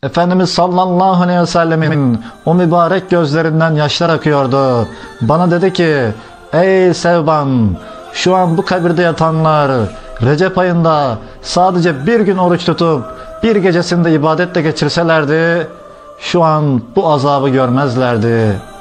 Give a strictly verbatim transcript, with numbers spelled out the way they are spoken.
Efendimiz sallallahu aleyhi ve sellemin o mübarek gözlerinden yaşlar akıyordu. Bana dedi ki, ey Sevban, şu an bu kabirde yatanlar Recep ayında sadece bir gün oruç tutup bir gecesinde ibadetle geçirselerdi, şu an bu azabı görmezlerdi.